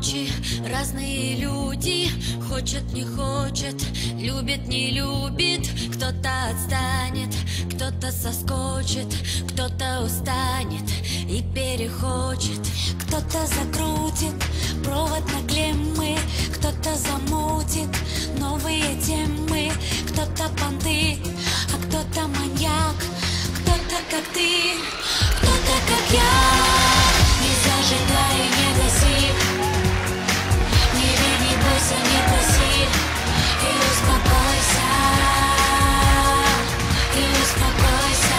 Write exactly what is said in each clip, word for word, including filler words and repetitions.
ночи разные люди. Хочет, не хочет, любит, не любит. Кто-то отстанет, кто-то соскочит, кто-то устанет и перехочет. Кто-то закрутит провод на клеммы, кто-то замутит новые темы. Кто-то понты, а кто-то маньяк. Кто-то как ты, кто-то как я. Не зажигай, не гаси, не верь, не бойся, не проси. И успокойся, и успокойся.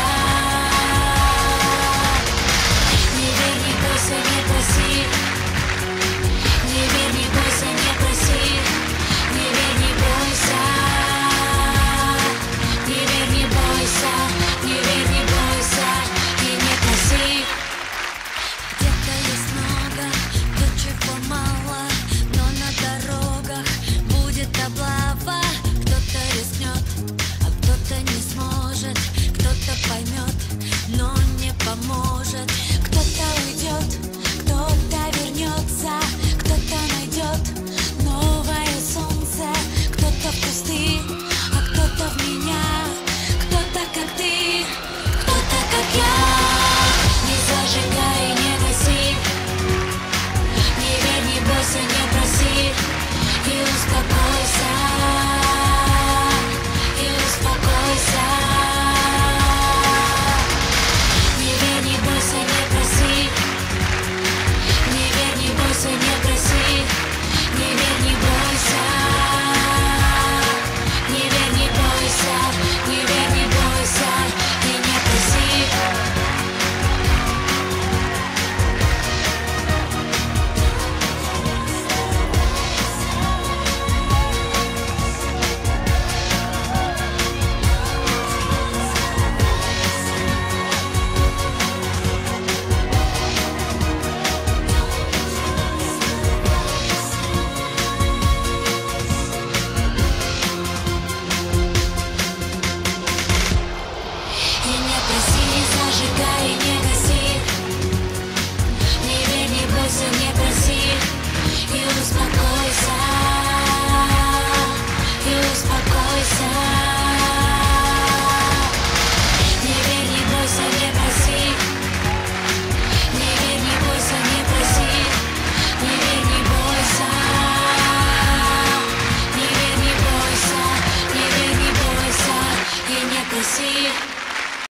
Не верь, не бойся, не проси. Не верь, не бойся, не проси. Не верь, не бойся. Не верь, не бойся. Не верь, не бойся и не проси. Где-то есть много, тут чего мало, но на дорогах будет облава. Кто-то рискнет, а кто-то не сможет. Кто-то поймет, но не поможет.